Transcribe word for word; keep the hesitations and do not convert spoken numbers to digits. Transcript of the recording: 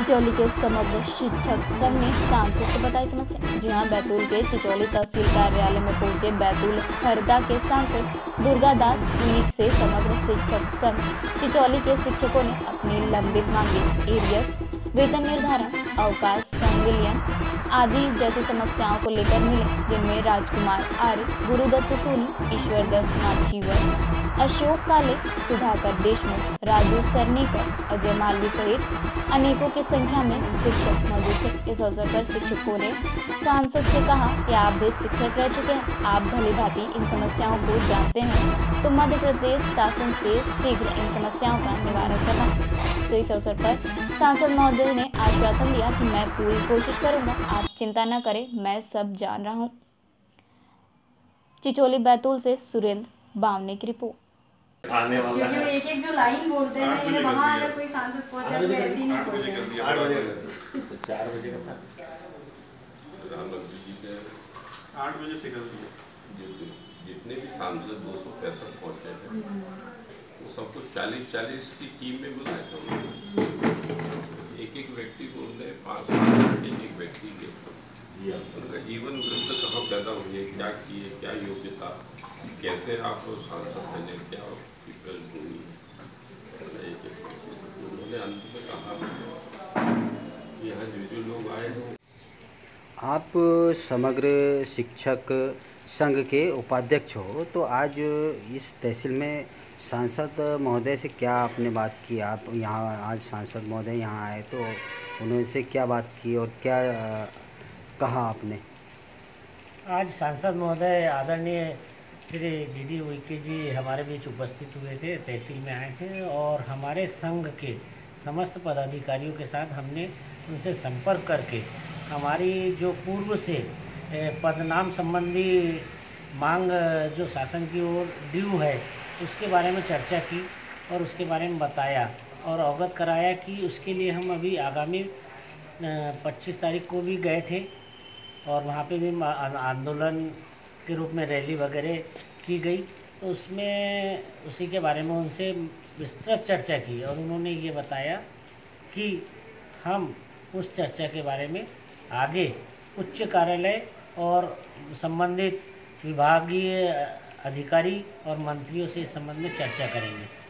चिचौली के समग्र शिक्षक संघ ने सांसद को बताई समस्या। जी हाँ, बैतूल के चिचौली तहसील कार्यालय में पहुंचे बैतूल हरदा के सांसद दुर्गादास मीत से समग्र शिक्षक संघ चिचौली के शिक्षकों ने अपनी लंबित मांगे एरियस, वेतन निर्धारण, अवकाश संविलियन आदि जैसी समस्याओं को लेकर मिले, जिनमें राजकुमार आर्य, गुरुदत्त सोनी, ईश्वर दत्त माचीवर, अशोक काले, सुधाकर देशमुख, राजू सरनीकर, अजय मालवी सहित अनेकों की संख्या में शिक्षक मौजूद थे। इस अवसर पर शिक्षकों ने सांसद से कहा कि आप भी शिक्षक रह चुके हैं, आप भली भांति इन समस्याओं को जानते हैं, तो मध्य प्रदेश शासन से शीघ्र इन समस्याओं का निवारण करना। तो इस अवसर पर सांसद महोदय ने आश्वासन दिया कि मैं पूरी कोशिश करूंगा, आप चिंता न करें, मैं सब जान रहा हूँ। चिचौली बैतूल से सुरेंद्र बावने की रिपोर्ट। आने वाला है। एक एक जो लाइन बोलते हैं इन्हें वहाँ अगर कोई सांसद पहुँचे तो ऐसे ही नहीं पहुँचे। आठ बजे तो चार बजे का था। प्रधानमंत्री जी ने आठ बजे से कर दिया। जितने भी सांसद दो सौ पैंसठ पहुँचे थे वो सबको चालीस चालीस की टीम में बुलाए थे। एक एक व्यक्ति को उन्होंने पाँच साल एक एक व्यक्ति के उनका जीवन वृत्त कहाँ पैदा हुई है, क्या किए, क्या योग्यता, कैसे आप सांसद बने, क्या प्रिपेयर हुई है। उन्होंने अंत में कहा यहाँ जो जो लोग आए हैं। आप समग्र शिक्षक संघ के उपाध्यक्ष हो, तो आज इस तहसील में सांसद महोदय से क्या आपने बात की? आप यहाँ आज सांसद महोदय यहाँ आए तो उनसे क्या बात की और क्या आ, कहा आपने? आज सांसद महोदय आदरणीय श्री डी डी उइके जी हमारे बीच उपस्थित हुए थे, तहसील में आए थे और हमारे संघ के समस्त पदाधिकारियों के साथ हमने उनसे संपर्क करके हमारी जो पूर्व से पदनाम संबंधी मांग जो शासन की ओर ड्यू है उसके बारे में चर्चा की और उसके बारे में बताया और अवगत कराया कि उसके लिए हम अभी आगामी पच्चीस तारीख को भी गए थे और वहाँ पे भी आंदोलन के रूप में रैली वगैरह की गई, तो उसमें उसी के बारे में उनसे विस्तृत चर्चा की और उन्होंने ये बताया कि हम उस चर्चा के बारे में आगे उच्च कार्यालय और संबंधित विभागीय अधिकारी और मंत्रियों से इस संबंध में चर्चा करेंगे।